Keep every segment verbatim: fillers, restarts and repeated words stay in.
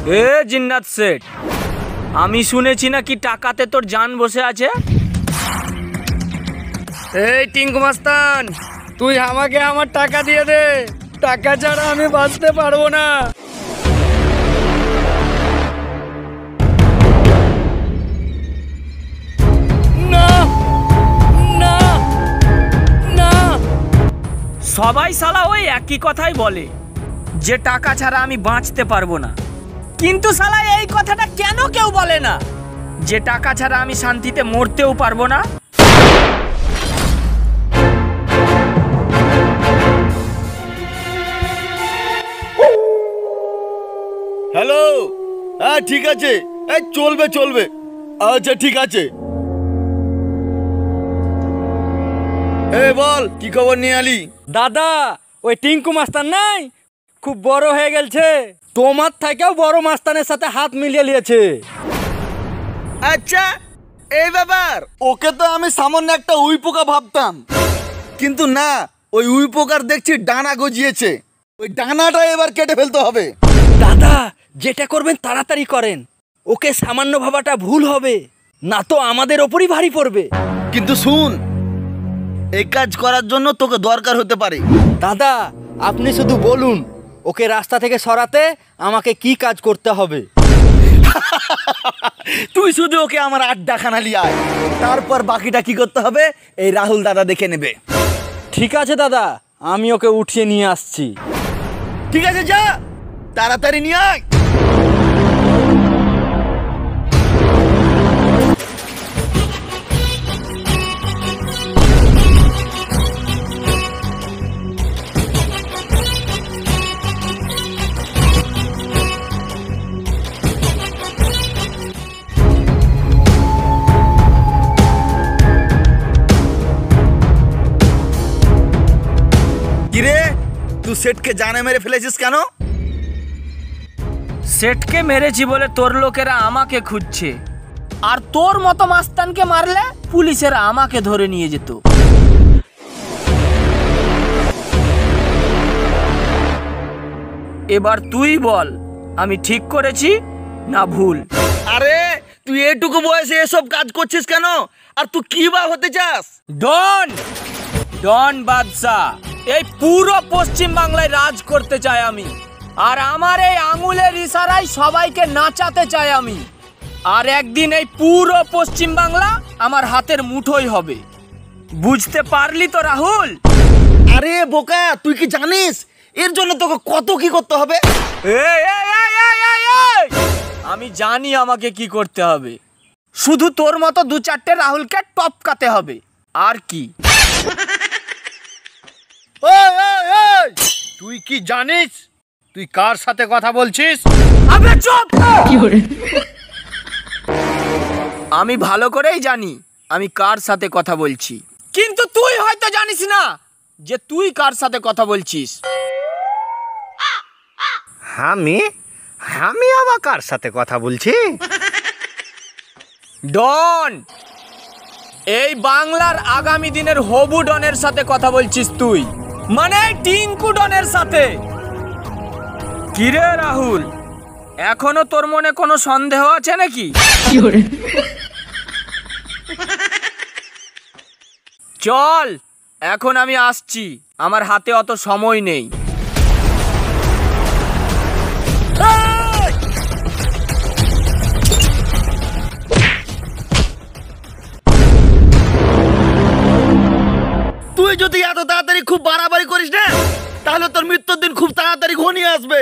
এ জিন্নাত set, আমি শুনেছি নাকি টাকাতে তোর জান বসে আছে। এই টিঙ্কু মাস্তান, তুই আমাকে আমার টাকা দিয়ে দে, টাকা ছাড়া আমি বাঁচতে পারবো না। না না না, সবাই শালা ওই একই কথাই বলে যে টাকা ছাড়া আমি বাঁচতে পারবো না, কিন্তু শালা এই কথাটা কেন কেউ বলে না যে টাকা ছাড়া আমি শান্তিতে মরতেও পারবো না। হ্যালো, হ্যাঁ ঠিক আছে, এই চলবে চলবে, আচ্ছা ঠিক আছে। এই বল কি খবর নিয়ে আলি? দাদা ওই টিঙ্কু মাস্তান নাই, খুব বড় হয়ে গেছে, তোমার থেকেও বড় মাস্তানের সাথে হাত মিলিয়ে নিয়েছে। আচ্ছা এই ব্যাপার, ওকে তো আমি সামান্য একটা উই পোকা ভাবতাম, কিন্তু না, ওই উই পোকার দেখছি ডানা গজিয়েছে, ওই ডানাটা এবার কেটে ফেলতে হবে। দাদা যেটা করবেন তাড়াতাড়ি করেন, ওকে সামান্য ভাবাটা ভুল হবে, না তো আমাদের ওপরই ভারী পড়বে। কিন্তু শুন, এই কাজ করার জন্য তোকে দরকার হতে পারে। দাদা আপনি শুধু বলুন ওকে রাস্তা থেকে সরাতে আমাকে কি কাজ করতে হবে। তুই শুধু ওকে আমার আড্ডা খানা লিয়ে আয়, তারপর বাকিটা কি করতে হবে এই রাহুল দাদা দেখে নেবে। ঠিক আছে দাদা, আমি ওকে উঠিয়ে নিয়ে আসছি। ঠিক আছে, যা তাড়াতাড়ি নিয়ে আয়। কিরে, তুই সেটকে জানে মেরে ফেলেছিস কেন? সেটকে মেরেছি বলে তোর লোকেরা আমাকে খুঁজছে, আর তোর মতো মাস্তানকে মারলে পুলিশেরা আমাকে ধরে নিয়ে যেত। এবার তুই বল আমি ঠিক করেছি না ভুল? আরে তুই এটুকু বয়সে এসব কাজ করছিস কেন, আর তুই কি বা হতে চাস? ডন ডন বাদশা, এই পুরো পশ্চিম বাংলায় রাজ করতে চাই আমি, আর আমার এই আঙুলের ইশারায় সবাইকে নাচাতে চাই আমি, আর একদিন এই পুরো পশ্চিম বাংলা আমার হাতের মুঠোই হবে। বুঝতে পারলি তো রাহুল? আরে বোকা, তুই কি জানিস এর জন্য তোকে কত কি করতে হবে? এই, এই, এই, এই, এই, এই! আমি জানি আমাকে কি করতে হবে, শুধু তোর মতো দু চারটে রাহুলকে টপকাতে হবে, আর কি। ওই ওই ওই, তুই কি জানিস তুই কার সাথে কথা বলছিস? আবে চুপ! আমি ভালো করেই জানি আমি কার সাথে কথা বলছি, কিন্তু তুই হয়তো জানিস না যে তুই কার সাথে কথা বলছিস। আমি আমি আবার কার সাথে কথা বলছি? ডন, এই বাংলার আগামী দিনের হবু ডনের সাথে কথা বলছিস তুই, মানে টিঙ্কু ডনের সাথে। কিরে রাহুল, এখনো তোর মনে কোনো সন্দেহ আছে নাকি? চল, এখন আমি আসছি, আমার হাতে অত সময় নেই। তুই যদি এত তাড়াতাড়ি খুব বাড়াবাড়ি করিস না, তাহলে তোর মৃত্যুর দিন খুব তাড়াতাড়ি ঘনিয়ে আসবে।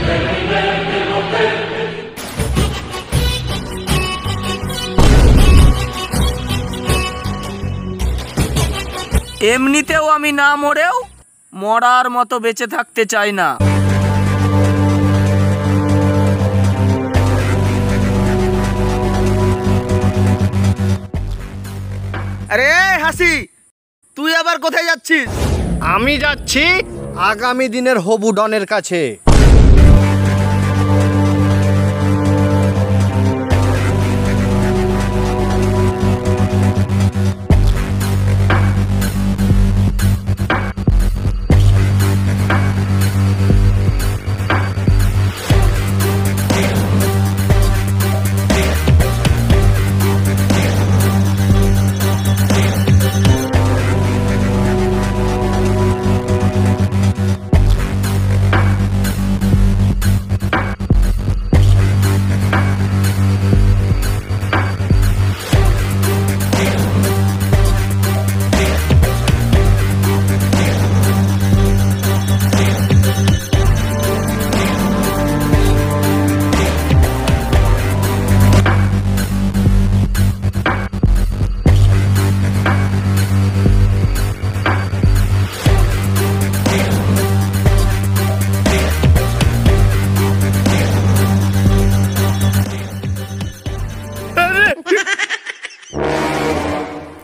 এমনিতেও আমি না মরেও মরার মতো বেঁচে থাকতে চাই না। আরে হাসি, তুই আবার কোথায় যাচ্ছিস? আমি যাচ্ছি আগামী দিনের হবু ডনের কাছে।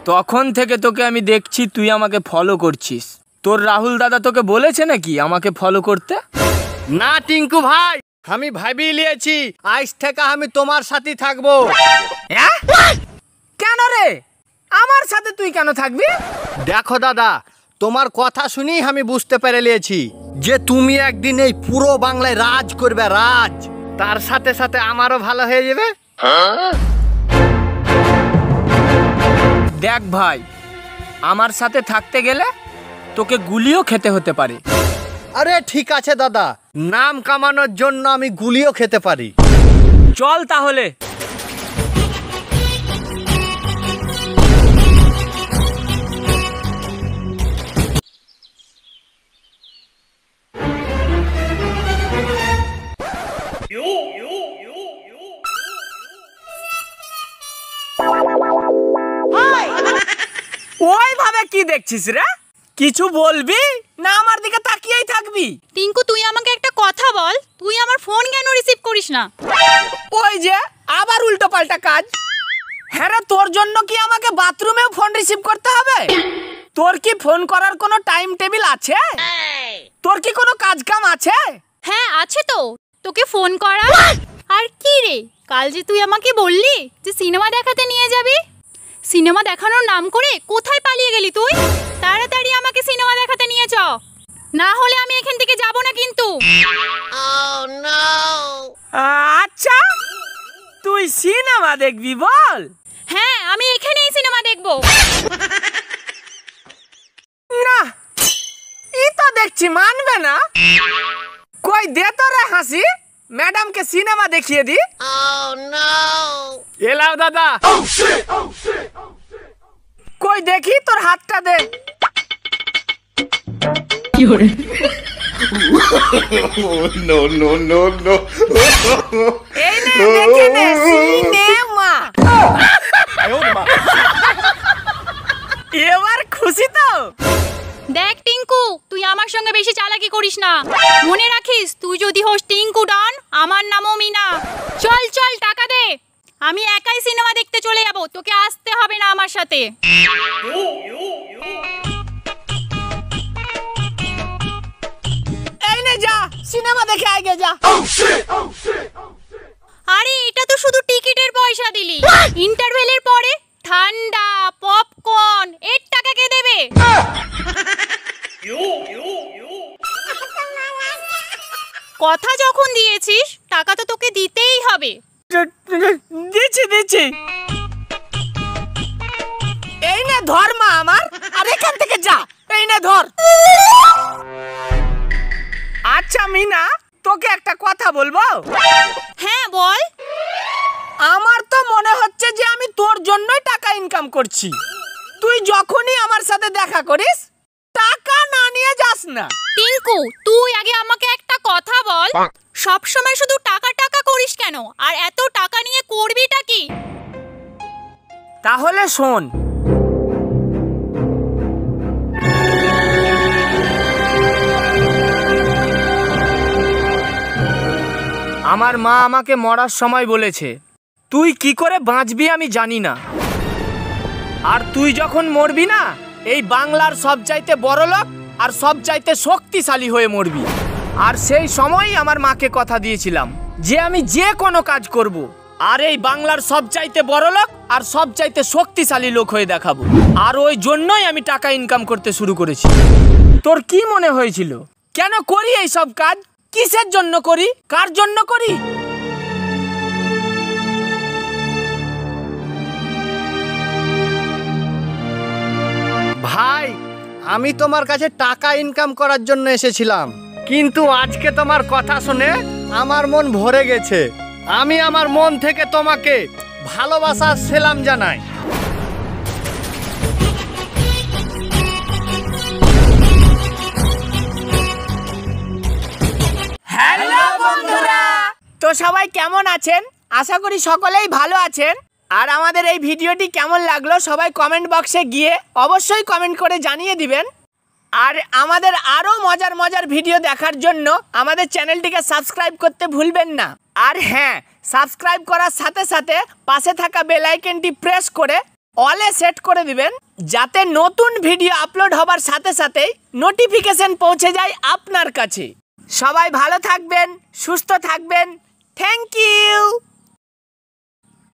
তখন থেকে তোকে আমি দেখছি তুই আমাকে ফলো করছিস। তোর রাহুল দাদা তোকে বলেছে নাকি আমাকে ফলো করতে? না টিঙ্কু ভাই, আমি ভাবি লিয়েছি আজ থেকে আমি তোমার সাথেই থাকবো। হ্যাঁ? কেন রে, আমার সাথে তুই কেন থাকবি? দেখো দাদা, তোমার কথা শুনেই আমি বুঝতে পেরে লিয়েছি যে তুমি একদিন এই পুরো বাংলায় রাজ করবে, রাজ। তার সাথে সাথে আমারও ভালো হয়ে যাবে। দেখ ভাই, আমার সাথে থাকতে গেলে তোকে গুলিও খেতে হতে পারে। আরে ঠিক আছে দাদা, নাম কামানোর জন্য আমি গুলিও খেতে পারি। চল তাহলে। ওইভাবে কি দেখছিস রে? কিছু বলবি না আমার দিকে তাকিয়েই থাকবি? টিঙ্কু, তুই আমাকে একটা কথা বল, তুই আমার ফোন কেন রিসিভ করিস না? ওই যে আবার উল্টো পাল্টা কাজ। হ্যাঁ রে, তোর জন্য কি আমাকে বাথরুমেও ফোন রিসিভ করতে হবে? তোর কি ফোন করার কোনো টাইম টেবিল আছে? তোর কি কোনো কাজ কাম আছে? হ্যাঁ আছে তো, তোকে ফোন করা। আর কি রে, কাল যে তুই আমাকে বললি যে সিনেমা দেখাতে নিয়ে যাবি, সিনেমা দেখানোর নাম করে কোথায় পালিয়ে গেলি তুই? তাড়াতাড়ি আমাকে সিনেমা দেখাতে নিয়ে চ, না হলে আমি এখান থেকে যাব না কিন্তু। আচ্ছা, তুই সিনেমা দেখবি বল? হ্যাঁ, আমি এখানেই সিনেমা দেখব। না, ই তো দেখছি মানবে না। কই দে তো রে হাসি, ম্যাডামকে সিনেমা দেখিয়ে দি। এলাও দাদা। কই দেখি তোর হাতটা দে। নো নো নো নো এই নে দেখে নে সিনেমা। এবার খুশি তো? দেখ টিঙ্কু, তুই আমার সঙ্গে বেশি চালাকি করিস না। মনে রাখিস, তুই যদি হোস টিঙ্কু ডন, আমার নামও মিনা। চল চল, টাকা দে, আমি একাই সিনেমা দেখতে চলে যাব, তোকে আসতে হবে না আমার সাথে। এই নে যা, সিনেমা দেখে আগে যা। আরে এটা তো শুধু টিকিটের পয়সা দিলি, ইন্টারভেলের পরে ঠান্ডা পপকর্ন এর টাকা কে দেবে? কথা যখন দিয়েছিস, টাকা তো তোকে দিতেই হবে। দিচ্ছি দিচ্ছি। এই নে ধর মা আমার, আর এখান থেকে যা। এই নে ধর। আচ্ছা মিনা, তোকে একটা কথা বলবো? হ্যাঁ বল। আমার তো মনে হচ্ছে যে আমি তোর জন্যই টাকা ইনকাম করছি। তুই যখনই আমার সাথে দেখা করিস, টাকা না নিয়ে যাস না। টিঙ্কু, তুই আগে আমাকে একটা কথা বল, সব সময় শুধু টাকা টাকা করিস কেন, আর এত টাকা নিয়ে করবিটা কি? তাহলে শোন, আমার মা আমাকে মরার সময় বলেছে, তুই কি করে বাঁচবি আমি জানি না, আর তুই যখন মরবি না, এই বাংলার সবচাইতে বড় লোক আর সবচাইতে শক্তিশালী হয়ে মরবি। আর সেই সময়ই আমার মাকে কথা দিয়েছিলাম যে আমি যে কোনো কাজ করব, আর এই বাংলার সবচাইতে বড় লোক আর সবচাইতে শক্তিশালী লোক হয়ে দেখাবো। আর ওই জন্যই আমি টাকা ইনকাম করতে শুরু করেছি। তোর কি মনে হয়েছিল কেন করি এই সব কাজ? কিসের জন্য করি, কার জন্য করি? ভাই, আমি তোমার কাছে টাকা ইনকাম করার জন্য এসেছিলাম, কিন্তু আজকে তোমার কথা শুনে আমার মন ভরে গেছে। আমি আমার মন থেকে তোমাকে ভালোবাসার সালাম জানাই। হ্যালো বন্ধুরা, তো সবাই কেমন আছেন? আশা করি সকলেই ভালো আছেন। আর আমাদের এই ভিডিওটি কেমন লাগলো সবাই কমেন্ট বক্সে গিয়ে অবশ্যই কমেন্ট করে জানিয়ে দিবেন। আর আমাদের আরও মজার মজার ভিডিও দেখার জন্য আমাদের চ্যানেলটিকে সাবস্ক্রাইব করতে ভুলবেন না। আর হ্যাঁ, সাবস্ক্রাইব করার সাথে সাথে পাশে থাকা বেল আইকনটি প্রেস করে অলে সেট করে দিবেন, যাতে নতুন ভিডিও আপলোড হবার সাথে সাথেই নোটিফিকেশন পৌঁছে যায় আপনার কাছে। সবাই ভালো থাকবেন, সুস্থ থাকবেন। Thank you.